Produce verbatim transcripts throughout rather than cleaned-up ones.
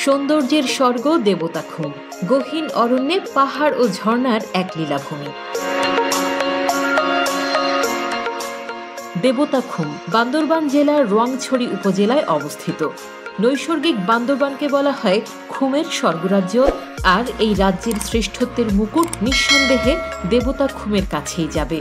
সৌন্দর্যের স্বর্গ দেবতাখুম, গহীন অরণ্যে পাহাড় ও ঝর্ণার এক লীলাভূমি। দেবতাখুম বান্দরবান জেলার রোয়াংছড়ি উপজেলায় অবস্থিত। নৈসর্গিক বান্দরবানকে বলা হয় খুমের স্বর্গরাজ্য, আর এই রাজ্যের শ্রেষ্ঠত্বের মুকুট নিঃসন্দেহে দেবতাখুমের কাছেই যাবে।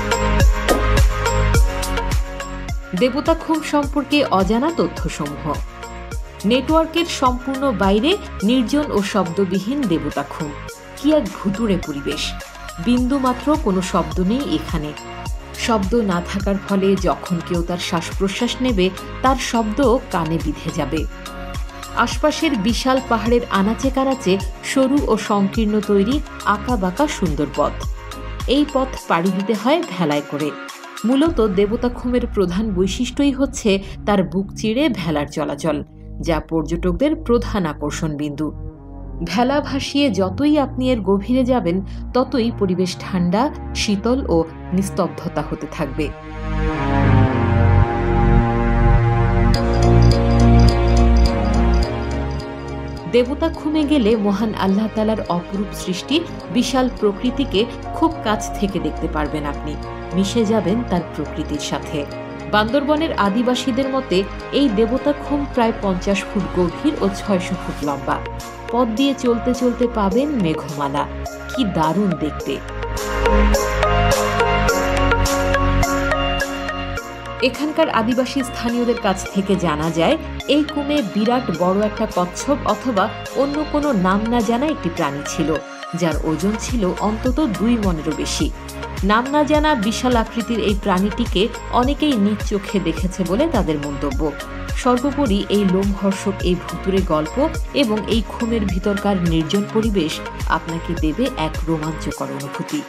দেবতাখুম সম্পর্কে অজানা তথ্যসমূহ। নেটওয়ার্কের সম্পূর্ণ বাইরে নির্জন ও শব্দবিহীন দেবতাখুম। কি এক ভুতুড়ে পরিবেশ! বিন্দুমাত্র কোনো শব্দ নেই এখানে। শব্দ না থাকার ফলে যখন কেউ তার শ্বাস প্রশ্বাস নেবে, তার শব্দ কানে বিঁধে যাবে। আশপাশের বিশাল পাহাড়ের আনাচে কানাচে সরু ও সংকীর্ণ তৈরি আঁকা বাঁকা সুন্দর পথ। এই পথ পাড়ি দিতে হয় ভেলায় করে। মূলত দেবতাখুমের প্রধান বৈশিষ্ট্যই হচ্ছে তার বুক চিরে ভেলার চলাচল, যা পর্যটকদের প্রধান আকর্ষণ বিন্দু। ভেলা ভাসিয়ে যতই আপনি এর গভীরে যাবেন, ততই পরিবেশ ঠান্ডা, শীতল ও নিস্তব্ধতা হতে থাকবে। দেবতাখুমে গেলে মহান আল্লাহ তাআলার অপরূপ সৃষ্টি বিশাল প্রকৃতিকে খুব কাছ থেকে দেখতে পারবেন আপনি, মিশে যাবেন তার প্রকৃতির সাথে। বান্দরবনের আদিবাসীদের মতে এই দেবতাখুম প্রায় পঞ্চাশ ফুট গভীর ও ছয়শ ফুট লম্বা। পথ দিয়ে চলতে চলতে পাবেন মেঘমালা। কি দারুণ দেখতে! এখানকার আদিবাসী স্থানীয়দের কাছ থেকে জানা যায়, এই কুমে বিরাট বড় একটা কচ্ছপ অথবা অন্য কোনো নাম না জানা একটি প্রাণী ছিল, যার ওজন ছিল অন্তত দুই মনেরও বেশি। নাম না জানা বিশাল আকৃতির এই প্রাণীটিকে অনেকেই নিজ চোখে দেখেছে বলে তাদের মন্তব্য। সর্বোপরি এই লোমহর্ষক এই ভুতুরে গল্প এবং এই খুমের ভিতরকার নির্জন পরিবেশ আপনাকে দেবে এক রোমাঞ্চকর অনুভূতি।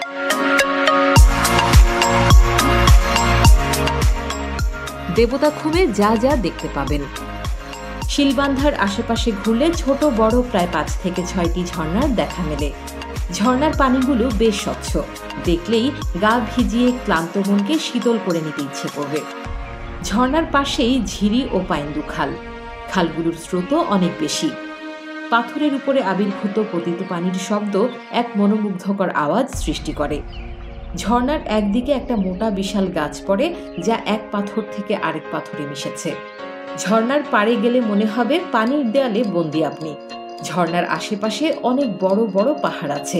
দেবতাখুমে যা যা দেখতে পাবেন। শিলবান্ধার আশেপাশে ঘুরলে ছোট বড় প্রায় পাঁচ থেকে ছয়টি ঝর্ণার দেখা মেলে। ঝর্ণার পানিগুলো বেশ স্বচ্ছ, দেখলেই গা ভিজিয়ে ক্লান্ত মনকে শীতল করে নিতে ইচ্ছে করবে। ঝর্ণার পাশেই ঝিরি ও পাইন্দু খাল। খালগুলোর স্রোতও অনেক বেশি। পাথরের উপরে আবির্ভূত পতিত পানির শব্দ এক মনোমুগ্ধকর আওয়াজ সৃষ্টি করে। ঝর্ণার একদিকে একটা মোটা বিশাল গাছ পড়ে, যা এক পাথর থেকে আরেক পাথরে মিশেছে। ঝর্ণার পাড়ে গেলে মনে হবে পানির দেয়ালে বন্দী আপনি। ঝর্ণার আশেপাশে অনেক বড় বড় পাহাড় আছে।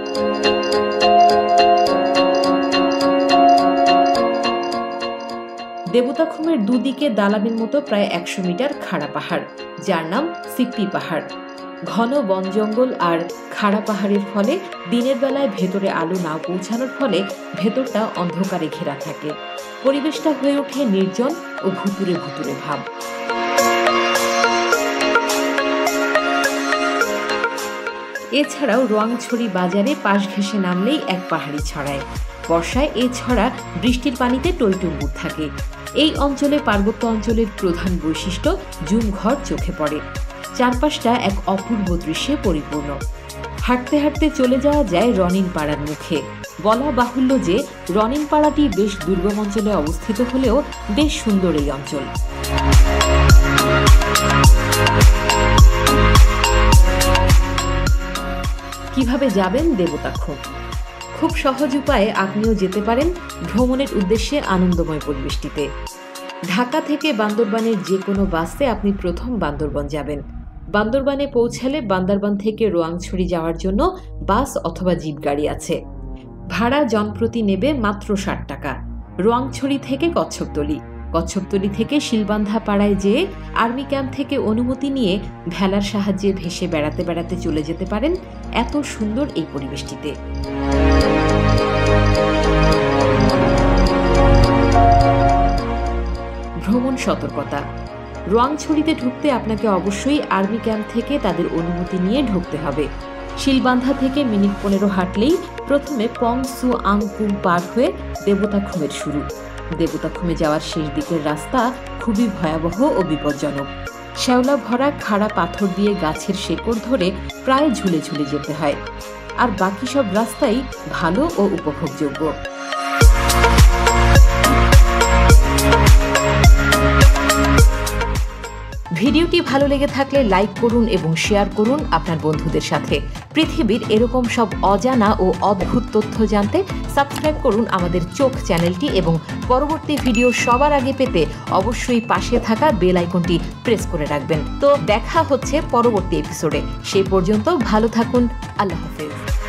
দেবতাখুমের দুদিকে দালানের মতো প্রায় একশো মিটার খাড়া পাহাড়, যার নাম সিপ্পি পাহাড়। ঘন বন জঙ্গল আর খাড়া পাহাড়ের ফলে দিনের বেলায় ভেতরে আলো না পৌঁছানোর ফলে ভেতরটা অন্ধকারে ঘেরা থাকে। পরিবেশটা হয়ে ওঠে নির্জন ও ভুতুরে ভুতুরে ভাব। এছাড়াও রোয়াংছড়ি বাজারে পাশ ঘেঁষে নামলেই এক পাহাড়ি ছড়ায়। বর্ষায় এ ছড়া বৃষ্টির পানিতে টইটুম্বুর থাকে। এই অঞ্চলে পার্বত্য অঞ্চলের প্রধান বৈশিষ্ট্য জুম ঘর চোখে পড়ে। চারপাশটা এক অপূর্ব দৃশ্যে পরিপূর্ণ। হাঁটতে হাঁটতে চলে যাওয়া যায় রনিন পাড়ার মুখে। বলা বাহুল্য যে রনিন পাড়াটি বেশ দুর্গম অঞ্চলে অবস্থিত হলেও বেশ সুন্দর এই অঞ্চল। কিভাবে যাবেন দেবতাখুম? খুব সহজ উপায়ে আপনিও যেতে পারেন ভ্রমণের উদ্দেশ্যে আনন্দময় পরিবেশটিতে। ঢাকা থেকে বান্দরবানের যে কোনো বাসে আপনি প্রথম বান্দরবান যাবেন। বান্দরবানে পৌঁছালে বান্দরবান থেকে রোয়াংছড়ি যাওয়ার জন্য বাস অথবা জিপ গাড়ি আছে। ভাড়া জনপ্রতি নেবে মাত্র ষাট টাকা। রোয়াংছড়ি থেকে কচ্ছপতলি, কচ্ছপতলি থেকে শিলবান্ধা পাড়ায় যেয়ে আর্মি ক্যাম্প থেকে অনুমতি নিয়ে ভেলার সাহায্যে ভেসে বেড়াতে বেড়াতে চলে যেতে পারেন এত সুন্দর এই পরিবেশটিতে। ভ্রমণ সতর্কতা। রোয়াংছড়িতে ঢুকতে আপনাকে অবশ্যই আর্মি ক্যাম্প থেকে তাদের অনুমতি নিয়ে ঢুকতে হবে। শিলবান্ধা থেকে মিনিট পনেরো হাঁটলেই প্রথমে পং সু আং কুম পার হয়ে দেবতাখুমের শুরু। দেবতাখুমে যাওয়ার শেষ দিকের রাস্তা খুবই ভয়াবহ ও বিপজ্জনক। শ্যাওলা ভরা খাড়া পাথর দিয়ে গাছের শেকড় ধরে প্রায় ঝুলে ঝুলে যেতে হয়, আর বাকি সব রাস্তাই ভালো ও উপভোগযোগ্য। ভিডিওটি ভালো লেগে থাকলে লাইক করুন এবং শেয়ার করুন আপনার বন্ধুদের সাথে। পৃথিবীর এরকম সব অজানা ও অদ্ভুত তথ্য জানতে সাবস্ক্রাইব করুন আমাদের চোখ চ্যানেলটি এবং পরবর্তী ভিডিও সবার আগে পেতে অবশ্যই পাশে থাকা বেল আইকনটি প্রেস করে রাখবেন। তো দেখা হচ্ছে পরবর্তী এপিসোডে। সেই পর্যন্ত ভালো থাকুন। আল্লাহ হাফেজ।